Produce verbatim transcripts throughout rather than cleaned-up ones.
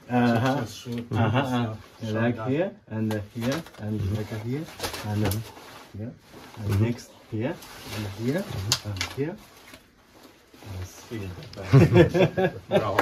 Uh-huh. Uh-huh. Uh, like here, and here, and like here, and here, and next here, and here, and here. Brawo.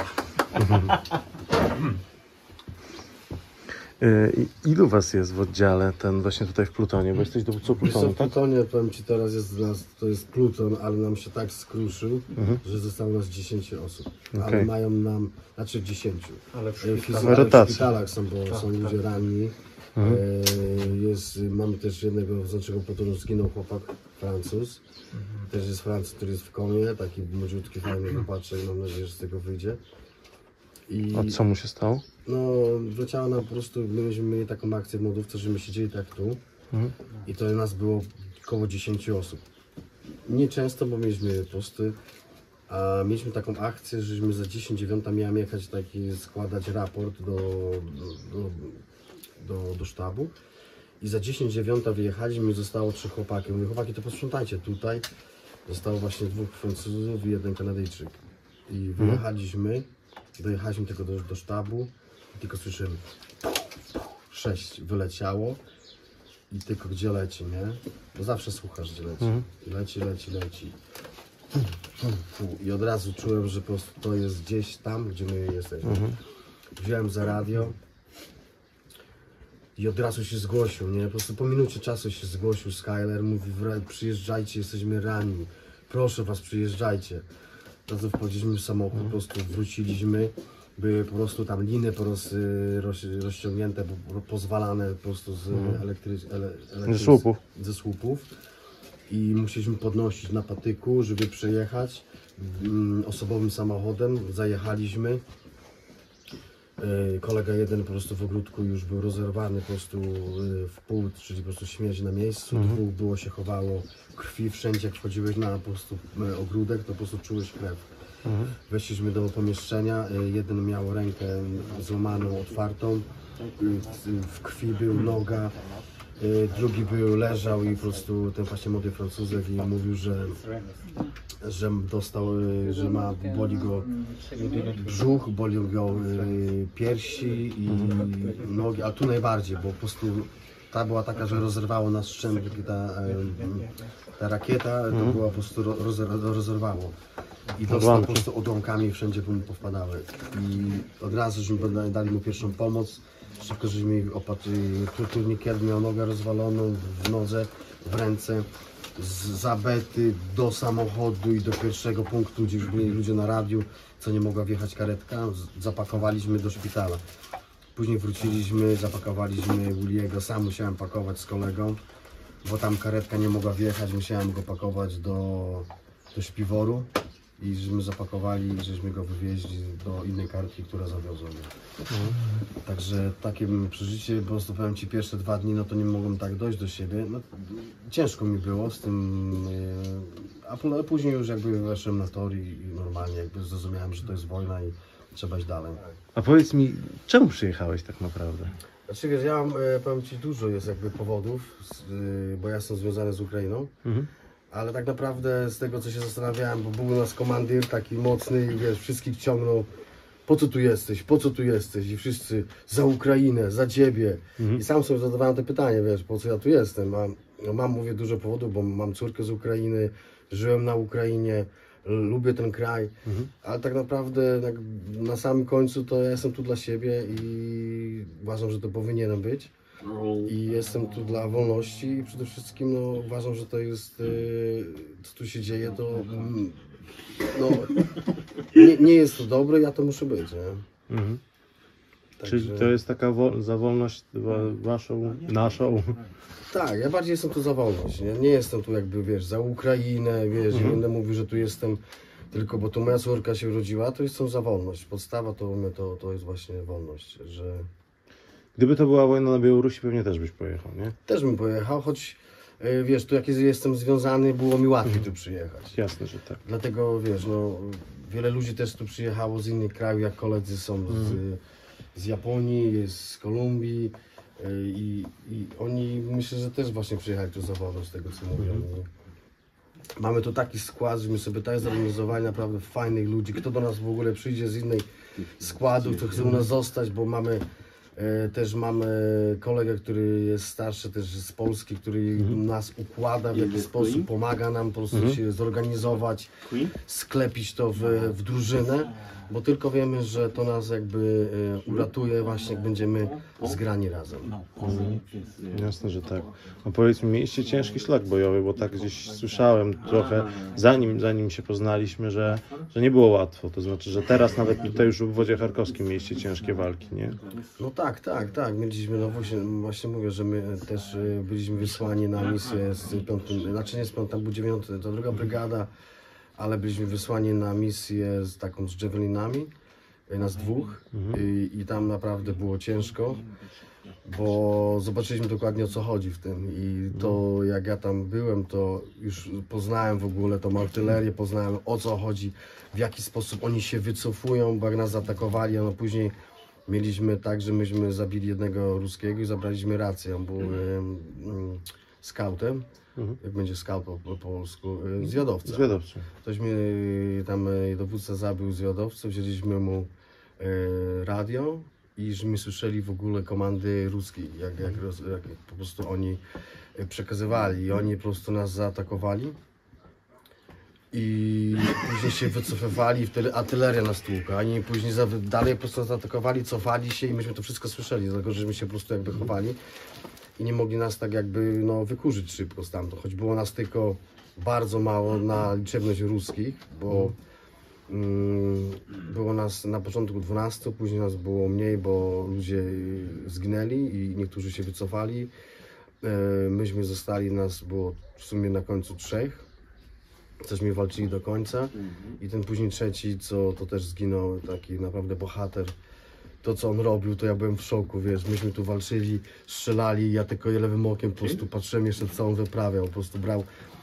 Ilu was jest w oddziale, ten właśnie tutaj w Plutonie, bo jesteś dowódcą Plutonu, w tak? Plutonie, powiem Ci, teraz jest nas, to jest Pluton, ale nam się tak skruszył, Mhm. że zostało nas dziesięć osób. Okay. Ale mają nam, znaczy dziesięć. Ale w W szpitalach. szpitalach, w Rotacja. szpitalach są, bo Tak, są tak. ludzie ranni. Mhm. E, jest, mamy też jednego z naszego Plutonu, zginął chłopak, Francuz. Też jest Francuz, który jest w komie, taki młodziutki, fajny chłopaczek, mam nadzieję, że z tego wyjdzie. I A co mu się stało? no, wleciała nam po prostu, my mieliśmy mieli taką akcję w Modówce, że my siedzieli tak tu Mhm. i to nas było około dziesięć osób. Nieczęsto, bo mieliśmy posty, a mieliśmy taką akcję, żeśmy za dziesięć dziewiąta miałem jechać taki, składać raport do, do, do, do sztabu i za dziesięć dziewiąta wyjechaliśmy i zostało trzech chłopaków. Mówię, chłopaki, to posprzątajcie tutaj. Zostało właśnie dwóch Francuzów i jeden Kanadyjczyk. I wyjechaliśmy, dojechaliśmy tylko do, do sztabu i tylko słyszymy sześć wyleciało i tylko gdzie leci, nie? Bo zawsze słuchasz, gdzie leci. Mhm. I leci, leci, leci. I od razu czułem, że po prostu to jest gdzieś tam, gdzie my jesteśmy. Mhm. Wziąłem za radio i od razu się zgłosił, nie? Po prostu po minucie czasu się zgłosił Skyler, mówi, przyjeżdżajcie, jesteśmy ranni, proszę was, przyjeżdżajcie. Od razu wchodziliśmy w samochód, po prostu wróciliśmy, były po prostu tam liny po roz, roz, rozciągnięte, po, pozwalane po prostu z elektry, ele, elektry, Ze słupów. ze słupów i musieliśmy podnosić na patyku, żeby przejechać mm, osobowym samochodem, zajechaliśmy. Yy, kolega jeden po prostu w ogródku już był rozerwany po prostu yy, w pół, czyli po prostu śmierć na miejscu, Mhm. dwóch było się chowało krwi wszędzie, jak wchodziłeś na po prostu yy, ogródek, to po prostu czułeś krew. Mhm. Weszliśmy do pomieszczenia, yy, jeden miał rękę złamaną, otwartą, yy, w krwi był noga, yy, drugi był, leżał i po prostu ten właśnie młody Francuzek i mówił, że że dostał, yy, że ma, boli go brzuch, boli go yy, piersi i nogi, a tu najbardziej, bo po prostu ta była taka, że rozerwało nas szczęki, ta, yy, ta rakieta to była po prostu ro- rozer, rozerwało i dostał po prostu odłamkami wszędzie mu powpadały i od razu żeśmy dali mu pierwszą pomoc, szybko żeśmy opatrzyli, turnikiet miał nogę rozwaloną w nodze, w ręce, z zabety do samochodu i do pierwszego punktu, gdzie już byli ludzie na radiu, co nie mogła wjechać karetka, z- zapakowaliśmy do szpitala. Później wróciliśmy, zapakowaliśmy Williego, sam musiałem pakować z kolegą, bo tam karetka nie mogła wjechać, musiałem go pakować do, do śpiworu i żeśmy zapakowali i żeśmy go wywieźli do innej karetki, która zawiozła mnie. Także takie przeżycie, po prostu powiem Ci, pierwsze dwa dni, no to nie mogłem tak dojść do siebie. No, ciężko mi było z tym, yy, a po- później już jakby weszłem na tor i, i normalnie jakby zrozumiałem, że to jest wojna i trzeba iść dalej. A powiedz mi, czemu przyjechałeś tak naprawdę? Znaczy wiesz, ja mam, e, powiem Ci, dużo jest jakby powodów, z, y, bo ja jestem związany z Ukrainą. Mhm. Ale tak naprawdę z tego, co się zastanawiałem, bo był u nas komandyr taki mocny i wiesz, wszystkich ciągnął, po co tu jesteś, po co tu jesteś i wszyscy za Ukrainę, za Ciebie. Mhm. I sam sobie zadawałem te pytanie, wiesz, po co ja tu jestem. A, no, mam, mówię, dużo powodów, bo mam córkę z Ukrainy, żyłem na Ukrainie, l- lubię ten kraj, Mhm. ale tak naprawdę tak, na samym końcu to ja jestem tu dla siebie i uważam, że to powinienem być. I jestem tu dla wolności i przede wszystkim no, uważam, że to jest, yy, co tu się dzieje, to mm, no, nie, nie jest to dobre, ja to muszę być, nie? Mhm. Także, Czyli to jest taka wo za wolność wa waszą, naszą? Tak, ja bardziej jestem tu za wolność, nie? Nie jestem tu jakby, wiesz, za Ukrainę, wiesz, nie będę mówił, że tu jestem tylko, bo tu moja córka się urodziła, to jestem za wolność. Podstawa to u mnie to, to jest właśnie wolność, że Gdyby to była wojna na Białorusi, pewnie też byś pojechał, nie? też bym pojechał, choć yy, wiesz, tu jak jestem związany, było mi łatwiej tu przyjechać. Jasne, że tak. Dlatego wiesz, no, wiele ludzi też tu przyjechało z innych krajów, jak koledzy są z, z Japonii, z Kolumbii y, i, i oni myślę, że też właśnie przyjechali tu za wolność, z tego co mówią. Mamy tu taki skład, że my sobie tak zorganizowali naprawdę fajnych ludzi. Kto do nas w ogóle przyjdzie z innej składu, kto chce u nas zostać, bo mamy e, też mamy kolegę, który jest starszy też z Polski, który mhm. nas układa, w jakiś sposób pomagga nam po prostu mhm. się zorganizować, sklepić to w, w drużynę, bo tylko wiemy, że to nas jakby e, uratuje właśnie, jak będziemy zgrani razem. Mhm. Jasne, że tak. A powiedz mi, mieliście ciężki szlak bojowy, bo tak gdzieś słyszałem trochę, zanim, zanim się poznaliśmy, że, że nie było łatwo. To znaczy, że teraz nawet tutaj już w obwodzie charkowskim mieliście ciężkie walki, nie? No tak, tak, tak. Mieliśmy, no właśnie, właśnie mówię, że my też y, byliśmy wysłani na misję z piątym, znaczy nie z piątym, tam był dziewiąty, to druga brygada, ale byliśmy wysłani na misję z taką z javelinami, y, nas dwóch mhm. y, i tam naprawdę było ciężko, bo zobaczyliśmy dokładnie o co chodzi w tym i to jak ja tam byłem, to już poznałem w ogóle tą artylerię, poznałem o co chodzi, w jaki sposób oni się wycofują, bo jak nas zaatakowali, no później mieliśmy tak, że myśmy zabili jednego ruskiego i zabraliśmy rację, on był um, scoutem, mhm. jak będzie scout po, po polsku, zwiadowca. Zwiadowca. Ktośmy tam, dowódca zabił zwiadowcę, wzięliśmy mu e, radio i żeśmy słyszeli w ogóle komandy ruskie, jak, jak, jak po prostu oni przekazywali i oni po prostu nas zaatakowali. I później się wycofywali, wtedy artyleria nas tłukła, oni później za, dalej po prostu zaatakowali, cofali się i myśmy to wszystko słyszeli, dlatego żeśmy się po prostu jakby chowali i nie mogli nas tak jakby no, wykurzyć szybko stamtąd, choć było nas tylko bardzo mało na liczebność ruskich, bo mm, było nas na początku dwunastu, później nas było mniej, bo ludzie zginęli i niektórzy się wycofali, e, myśmy zostali, nas było w sumie na końcu trzech. Cośmy walczyli do końca i ten później trzeci, co to też zginął, taki naprawdę bohater. To co on robił, to ja byłem w szoku, wiesz, myśmy tu walczyli, strzelali, ja tylko lewym okiem po prostu patrzyłem jeszcze co on wyprawiał, po prostu brał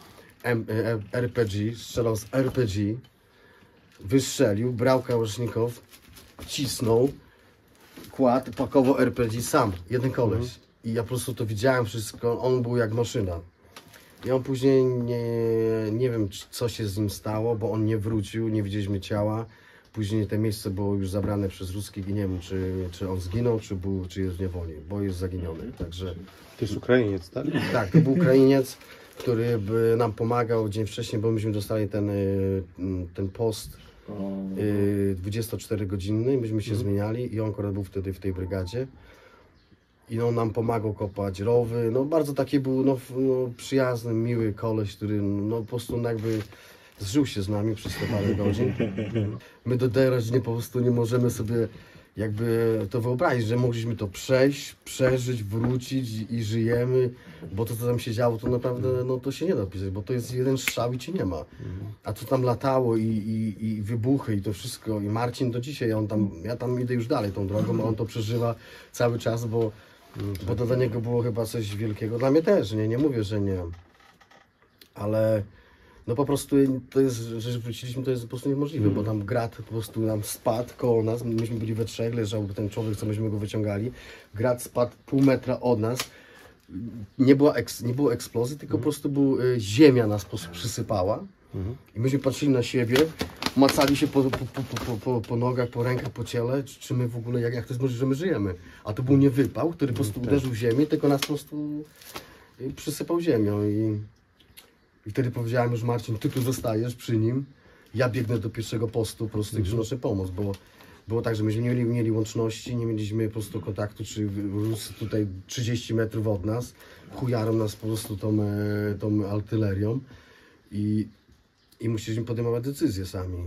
R P G, strzelał z R P G, wystrzelił, brał kałasznikow, cisnął, kładł, pakował R P G sam, jeden koleś. I ja po prostu to widziałem wszystko, on był jak maszyna. I on później, nie, nie wiem co się z nim stało, bo on nie wrócił, nie widzieliśmy ciała. Później to miejsce było już zabrane przez ruskich i nie wiem, czy, czy on zginął, czy, był, czy jest w niewoli, bo jest zaginiony. Także... To jest Ukrainiec, tak? Tak, to był Ukrainiec, który by nam pomagał dzień wcześniej, bo myśmy dostali ten, ten post dwudziestoczterogodzinny, myśmy się mhm. zmieniali i on akurat był wtedy w tej brygadzie. I on nam pomagał kopać rowy, no bardzo taki był no, no, przyjazny, miły koleś, który no, po prostu jakby zżył się z nami przez te parę godzin. My do tej rodziny po prostu nie możemy sobie jakby to wyobrazić, że mogliśmy to przejść, przeżyć, wrócić i, i żyjemy, bo to co tam się działo to naprawdę no, to się nie da opisać, bo to jest jeden strzał i ci nie ma. A co tam latało i, i, i wybuchy i to wszystko i Marcin do dzisiaj, on tam, ja tam idę już dalej tą drogą, a on to przeżywa cały czas, bo Bo to dla niego było chyba coś wielkiego. Dla mnie też, nie, nie mówię, że nie. Ale no po prostu to jest, że wróciliśmy, to jest po prostu niemożliwe, mm. bo tam grat po prostu nam spadł koło nas. Myśmy byli we trzech, leżał ten człowiek, co myśmy go wyciągali. Grat spadł pół metra od nas. Nie było, eks, nie było eksplozji, tylko mm. po prostu był, y, ziemia nas po prostu przysypała. Mm. I myśmy patrzyli na siebie, macali się po, po, po, po, po, po nogach, po rękach, po ciele, czy, czy my w ogóle, jak, jak to jest możliwe, że my żyjemy. A to był nie wypał, który po prostu uderzył w ziemię, tylko nas po prostu przysypał ziemią. I, i wtedy powiedziałem już Marcin, ty tu zostajesz przy nim, ja biegnę do pierwszego postu, po prostu mm-hmm. przynoszę pomoc, bo było tak, że myśmy nie mieli, mieli łączności, nie mieliśmy po prostu kontaktu, czy Rusy tutaj trzydzieści metrów od nas, chujają nas po prostu tą, tą artylerią i I musieliśmy podejmować decyzje sami.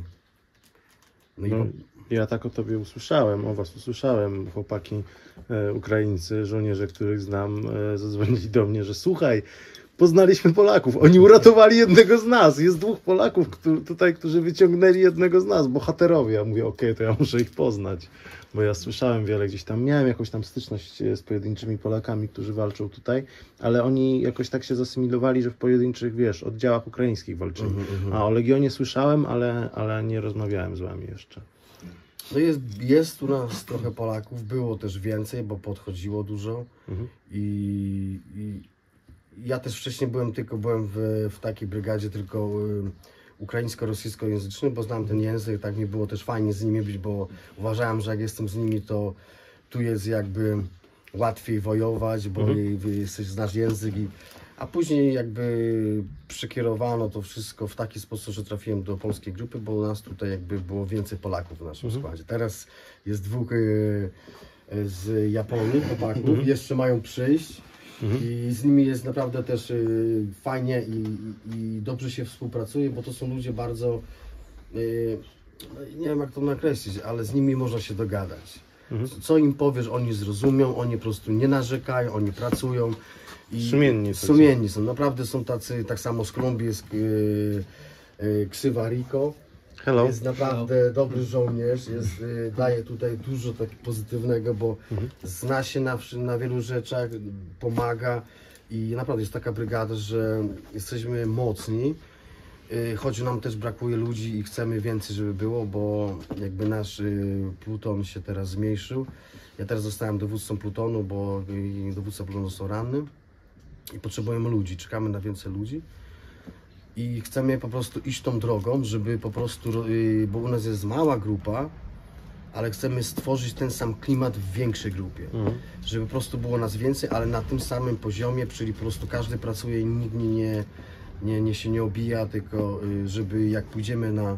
No no, i... Ja tak o tobie usłyszałem, o was usłyszałem. Chłopaki e, Ukraińcy, żołnierze, których znam, e, zadzwonili do mnie, że słuchaj, poznaliśmy Polaków, oni uratowali jednego z nas. Jest dwóch Polaków którzy, tutaj, którzy wyciągnęli jednego z nas, bohaterowie. Ja mówię, okej, okay, to ja muszę ich poznać. Bo ja słyszałem wiele gdzieś tam, miałem jakąś tam styczność z pojedynczymi Polakami, którzy walczą tutaj, ale oni jakoś tak się zasymilowali, że w pojedynczych, wiesz, oddziałach ukraińskich walczyli. Uh-huh, uh-huh. A o Legionie słyszałem, ale, ale nie rozmawiałem z wami jeszcze. No jest, jest u nas trochę Polaków, było też więcej, bo podchodziło dużo uh-huh. i, i ja też wcześniej byłem tylko byłem w, w takiej brygadzie tylko y, ukraińsko-rosyjskojęzycznej, bo znam ten język, tak mi było też fajnie z nimi być, bo uważałem, że jak jestem z nimi, to tu jest jakby łatwiej wojować, bo mhm. jesteś, znasz język. I, a później jakby przekierowano to wszystko w taki sposób, że trafiłem do polskiej grupy, bo u nas tutaj jakby było więcej Polaków w naszym mhm. składzie. Teraz jest dwóch y, z Japonii chłopaków, mhm. jeszcze mają przyjść. Mhm. I z nimi jest naprawdę też y, fajnie i, i dobrze się współpracuje, bo to są ludzie bardzo, y, nie wiem jak to nakreślić, ale z nimi można się dogadać. Mhm. Co im powiesz, oni zrozumią, oni po prostu nie narzekają, oni pracują. I sumienni. Sumienni są, naprawdę są tacy, tak samo z Kolumbii jest y, y, Ksywa Rico. Hello. Jest naprawdę Hello. dobry żołnierz, jest, y, daje tutaj dużo tak pozytywnego, bo mhm. zna się na, na wielu rzeczach, pomaga i naprawdę jest taka brygada, że jesteśmy mocni, y, choć nam też brakuje ludzi i chcemy więcej, żeby było, bo jakby nasz y, pluton się teraz zmniejszył. Ja teraz zostałem dowódcą plutonu, bo y, dowódca plutonu są ranny i potrzebujemy ludzi, czekamy na więcej ludzi. I chcemy po prostu iść tą drogą, żeby po prostu, bo u nas jest mała grupa, ale chcemy stworzyć ten sam klimat w większej grupie. Mhm. Żeby po prostu było nas więcej, ale na tym samym poziomie, czyli po prostu każdy pracuje i nikt nie, nie, nie się nie obija, tylko żeby jak pójdziemy na,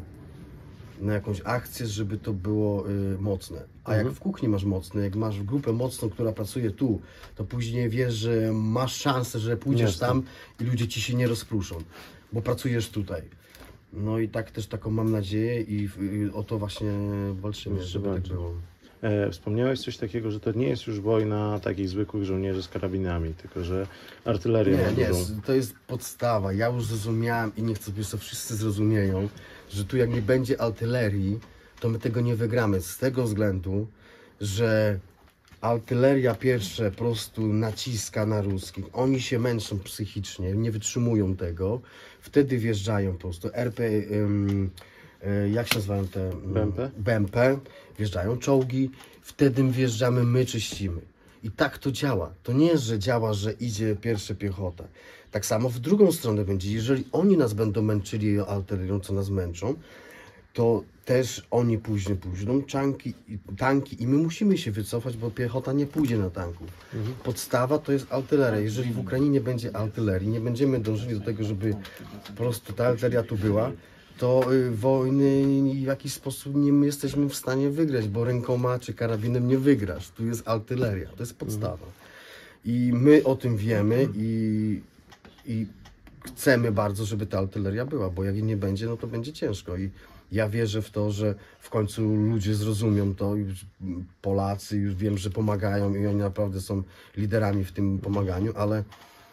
na jakąś akcję, żeby to było y, mocne. A mhm. jak w kuchni masz mocne, jak masz grupę mocną, która pracuje tu, to później wiesz, że masz szansę, że pójdziesz Jasne. tam i ludzie ci się nie rozpruszą, bo pracujesz tutaj. No i tak też taką mam nadzieję i, i o to właśnie walczymy, Proszę żeby bardzo. tak było. E, wspomniałeś coś takiego, że to nie jest już wojna takich zwykłych żołnierzy z karabinami, tylko że artyleria ma Nie, nie, dużą... to jest podstawa. Ja już zrozumiałem i nie chcę, żeby to wszyscy zrozumieją, że tu jak nie będzie artylerii, to my tego nie wygramy. Z tego względu, że artyleria pierwsze po prostu naciska na ruskich. Oni się męczą psychicznie, nie wytrzymują tego. Wtedy wjeżdżają po prostu R P, um, jak się nazywają te? B M P? B M P. Wjeżdżają czołgi, wtedy wjeżdżamy, my czyścimy. I tak to działa. To nie jest, że działa, że idzie pierwsza piechota. Tak samo w drugą stronę będzie. Jeżeli oni nas będą męczyli artylerią, co nas męczą, to też oni później pójdą tanki, tanki i my musimy się wycofać, bo piechota nie pójdzie na tanków. Mhm. Podstawa to jest artyleria. Jeżeli w Ukrainie nie będzie artylerii, nie będziemy dążyli do tego, żeby po prostu ta artyleria tu była, to y, wojny w jakiś sposób nie my jesteśmy w stanie wygrać, bo rękoma czy karabinem nie wygrasz. Tu jest artyleria, to jest podstawa. Mhm. I my o tym wiemy i, i chcemy bardzo, żeby ta artyleria była, bo jak jej nie będzie, no to będzie ciężko. I ja wierzę w to, że w końcu ludzie zrozumią to, już Polacy już wiem, że pomagają i oni naprawdę są liderami w tym pomaganiu, ale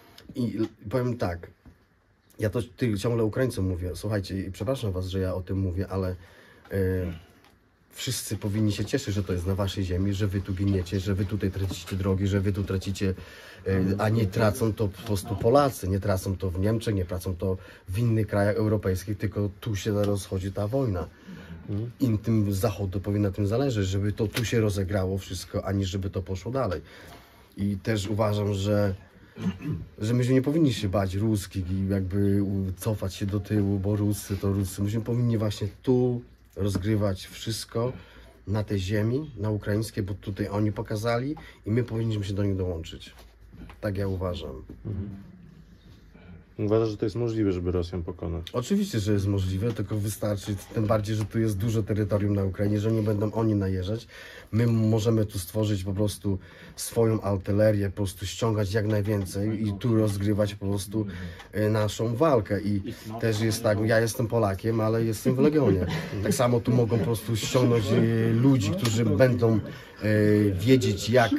i powiem tak, ja to ciągle Ukraińcom mówię, słuchajcie, i przepraszam was, że ja o tym mówię, ale y, wszyscy powinni się cieszyć, że to jest na waszej ziemi, że wy tu giniecie, że wy tutaj tracicie drogi, że wy tu tracicie, y, a nie tracą to po prostu Polacy, nie tracą to w Niemczech, nie tracą to w innych krajach europejskich, tylko tu się rozchodzi ta wojna. Im tym z zachodu powinno na tym zależeć, żeby to tu się rozegrało wszystko, a nie żeby to poszło dalej. I też uważam, że że myśmy nie powinni się bać ruskich i jakby cofać się do tyłu, bo Rusy to Rusy. Myśmy powinni właśnie tu rozgrywać wszystko na tej ziemi, na ukraińskiej, bo tutaj oni pokazali i my powinniśmy się do nich dołączyć. Tak ja uważam. Mhm. Uważasz, że to jest możliwe, żeby Rosjan pokonać? Oczywiście, że jest możliwe, tylko wystarczy, tym bardziej, że tu jest dużo terytorium na Ukrainie, że nie będą oni najeżdżać. My możemy tu stworzyć po prostu swoją artylerię, po prostu ściągać jak najwięcej i tu rozgrywać po prostu naszą walkę. I też jest tak, ja jestem Polakiem, ale jestem w Legionie. Tak samo tu mogą po prostu ściągnąć ludzi, którzy będą wiedzieć jak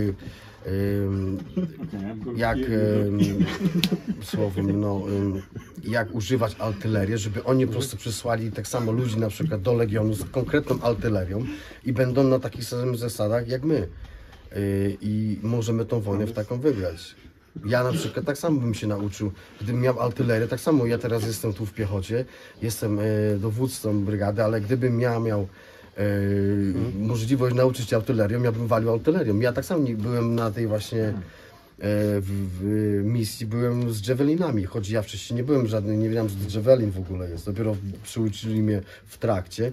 jak słowem, no, jak używać artylerię, żeby oni po prostu przysłali tak samo ludzi na przykład do Legionu z konkretną artylerią i będą na takich samych zasadach jak my i możemy tą wojnę w taką wygrać. Ja na przykład tak samo bym się nauczył, gdybym miał artylerię, tak samo ja teraz jestem tu w piechocie, jestem dowódcą brygady, ale gdybym ja miał Yy, możliwość nauczyć się artylerią, ja bym walił artylerią. Ja tak samo nie byłem na tej właśnie w, w misji byłem z javelinami, choć ja wcześniej nie byłem żadny, nie wiedziałem, że to javelin w ogóle jest. Dopiero przyuczyli mnie w trakcie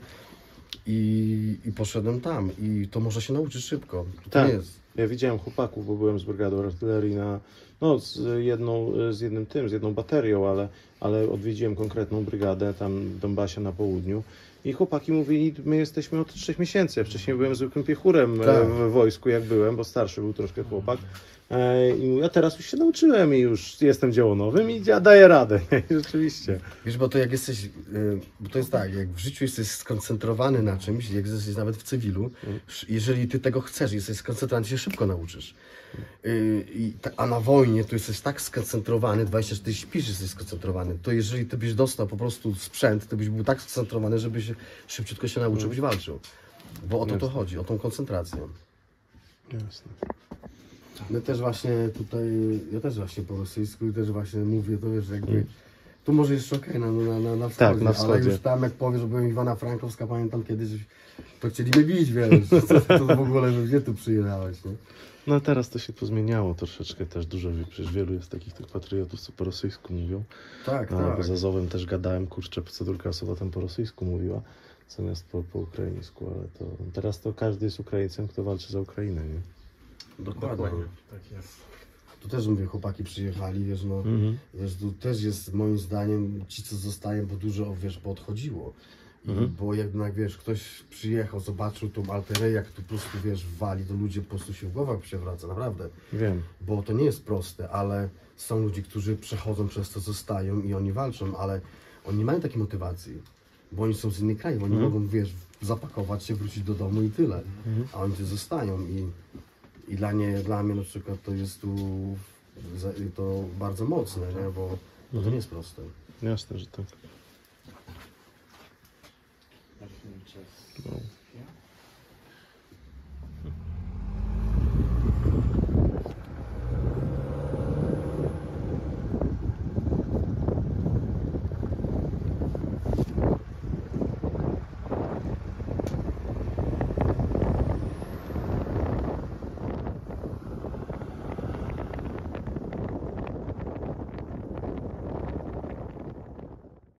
i, i poszedłem tam. I to można się nauczyć szybko. To Tak. nie jest. Ja widziałem chłopaków, bo byłem z brygadą artylerii na, no z jedną, z jednym tym, z jedną baterią, ale, ale odwiedziłem konkretną brygadę tam w Donbasie na południu i chłopaki mówili, my jesteśmy od trzech miesięcy, ja wcześniej byłem zwykłym piechurem Tak. w wojsku, jak byłem, bo starszy był troszkę chłopak. I mówię, a teraz już się nauczyłem i już jestem działonowym i ja daję radę. I rzeczywiście. Wiesz, bo to jak jesteś, y, bo to jest tak, jak w życiu jesteś skoncentrowany na czymś, jak jesteś nawet w cywilu, jeżeli ty tego chcesz, jesteś skoncentrowany, to się szybko nauczysz. Y, i ta, a na wojnie to jesteś tak skoncentrowany, dwadzieścia cztery śpisz, jesteś skoncentrowany, to jeżeli ty byś dostał po prostu sprzęt, to byś był tak skoncentrowany, żebyś szybciutko się nauczył, byś walczył. Bo o to to chodzi, o tą koncentrację. Jasne. My też właśnie tutaj, ja też właśnie po rosyjsku i też właśnie mówię, to wiesz, jakby, tu może jeszcze okej, na, na, na, na wschodzie, Tak, na wschodzie. ale już tam jak powiesz, że byłem Iwana Frankowska, pamiętam kiedyś, to chcieli mnie bić, wiesz, to, to w ogóle, że gdzie tu przyjechałeś, nie? No teraz to się pozmieniało troszeczkę też, dużo, przecież wielu jest takich tych patriotów, co po rosyjsku mówią. Tak, No, tak. bo z Azowem też gadałem, kurczę, cedulka Azowa tam po rosyjsku mówiła, zamiast po, po ukraińsku, ale to teraz to każdy jest Ukraińcem, kto walczy za Ukrainę, nie? Dokładnie. Tak jest. Tu też mówię, chłopaki przyjechali, wiesz, no, Mhm. wiesz, tu też jest moim zdaniem ci, co zostają, bo dużo, wiesz, poodchodziło. I Mhm. bo jednak, wiesz, ktoś przyjechał, zobaczył tą artylerię, jak tu po prostu, wiesz, wali, to ludzie po prostu się w głowach przewraca, naprawdę. Wiem. Bo to nie jest proste, ale są ludzie, którzy przechodzą przez to, zostają i oni walczą, ale oni nie mają takiej motywacji, bo oni są z innych krajów, oni Mhm. mogą, wiesz, zapakować się, wrócić do domu i tyle, Mhm. a oni tu zostają i, i dla, nie, dla mnie na przykład to jest tu za- to bardzo mocne, nie? Bo, bo to nie jest proste. Jasne, że tak. No.